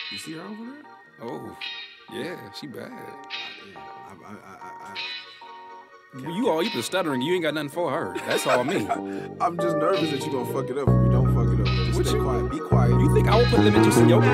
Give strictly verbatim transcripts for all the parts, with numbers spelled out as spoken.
You see her over there? Oh, yeah, she bad. Yeah, I, I, I, I, You all you been stuttering. You ain't got nothing for her. That's all me. I'm just nervous that you gonna fuck it up. If you don't fuck it up, just What stay you- quiet. Be quiet. You think I would put lemon juice in your game?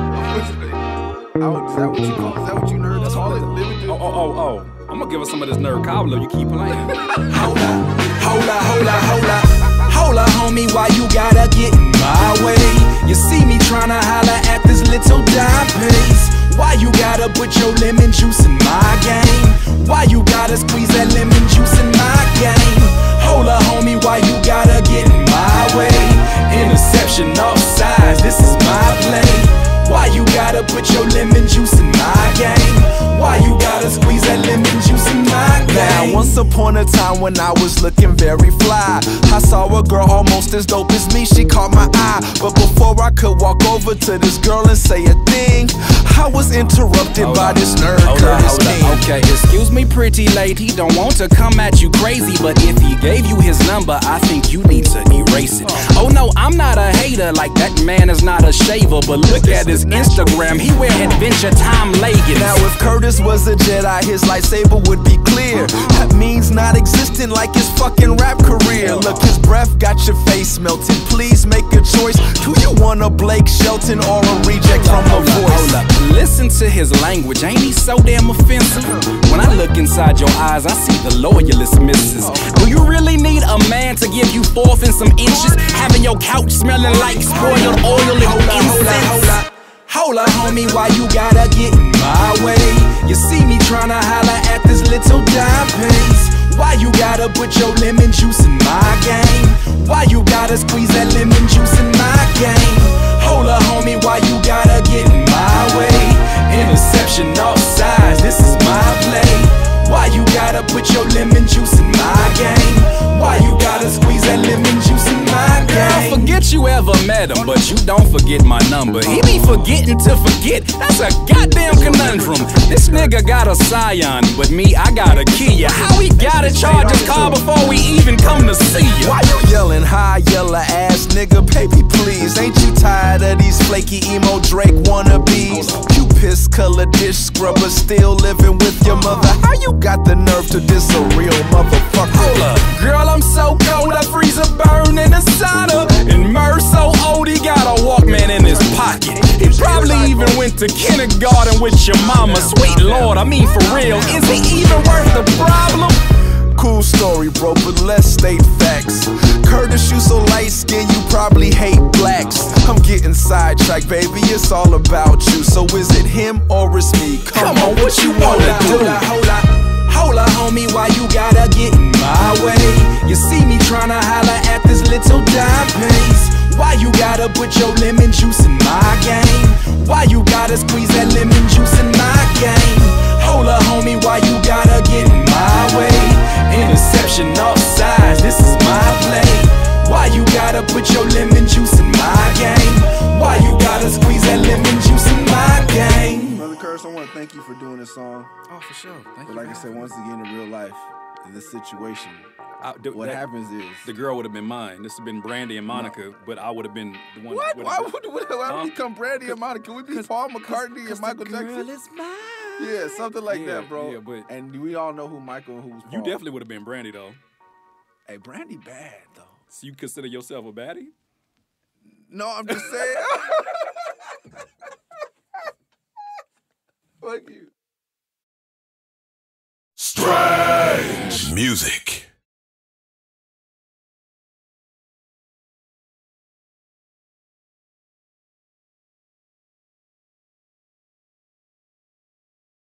Oh, is that what you call? Is that what you nerds call it? Lemon juice? Oh, oh, oh, oh. I'm gonna give her some of this nerd cobbler. You keep playing. Hold up, hold up, hold up, hold up. Hold up, homie, why you gotta get in my way? You see me tryna holler at this little dime piece. Why you gotta put your lemon juice in my game? Why you gotta squeeze that lemon juice in my game? Hold up, homie, why you gotta get in my way? Interception offsides, this is my play. Why you gotta put your lemon juice in my game? Why you gotta squeeze that lemon juice in my game? Now, once upon a time when I was looking very fly, I saw a girl almost as dope as me, she caught my eye. But before I could walk over to this girl and say a thing, I was interrupted Hold by up. this nerd Hold up, Curtis hold up. King. Okay, excuse me, pretty lady, don't want to come at you crazy, but if he gave you his number, I think you need to erase it. Oh no, I'm not a hater, like that man is not a shaver, but look at his Instagram, he wear Adventure Time leggings. Now if Curtis was a Jedi, his lightsaber would be clear. That means not existent like his fucking rap career. Look, his breath got your face melted. Please make a choice. Do you want a Blake Shelton or a reject from a Hold up, voice? hold up. Listen to his language, ain't he so damn offensive? When I look inside your eyes, I see the loyalist misses. Do you really need a man to give you fourth and some inches? Having your couch smelling like spoiled oil and incense? Hold up, homie, why you gotta get in my way? You see me tryna holler at this little dime piece. Why you gotta put your lemon juice in my game? Why you gotta squeeze that lemon juice in my game? Hold up, homie, why you gotta get in my way? Interception offsides, this is my play. Why you gotta put your lemon juice in my game? Why you gotta squeeze that lemon juice in my game? Girl, forget you ever met him, but you don't forget my number. He be forgetting to forget, that's a goddamn conundrum. This nigga got a Scion, but me, I got a Kia. How we gotta charge his car before we even come to see you? Why you yelling high, yellow ass nigga? Baby, please, ain't you tired of these flaky emo Drake wannabes? You piss color dish scrubber still living with your mother. How you got the nerve to diss a real motherfucker? Hold up, girl, I'm so cold, I freeze a burn in the sauna. And Murr so old, he got a Walkman in his pocket. He probably even went to kindergarten with your mama. Sweet Lord, I mean for real, is he even worth the problem? Cool story, bro, but let's state facts. Curtis, you so light skinned, you probably hate blacks. I'm getting sidetracked, baby, it's all about you. So is it him or it's me? Come on, what you wanna do? Hold up, hold up, hold up, homie, why you gotta get in my way? You see me tryna holler at this little dime piece. Why you gotta put your lemon juice in my game? Why you gotta squeeze that lemon juice in my game? Hold up, homie, why you gotta get in my way? Interception offsides, this is my play. Why you gotta put your lemon juice in my game? Why you gotta squeeze that lemon juice in my game? Brother Curtis, I want to thank you for doing this song. Oh, for sure. Thank But you. like I said, once again, in real life, in this situation, I, the, what that- happens is The girl would have been mine. This would have been Brandy and Monica, but I would have been the one. What? that Why would've- would, why, why Huh? we become Brandy and Monica? Can we be Paul McCartney and Michael Jackson? is mine. Yeah, something like Yeah, that, bro. yeah, but- and we all know who Michael and who's Paul. You definitely would have been Brandy though. Hey, Brandy bad though. So you consider yourself a baddie? No, I'm just saying. Fuck you. Strange music.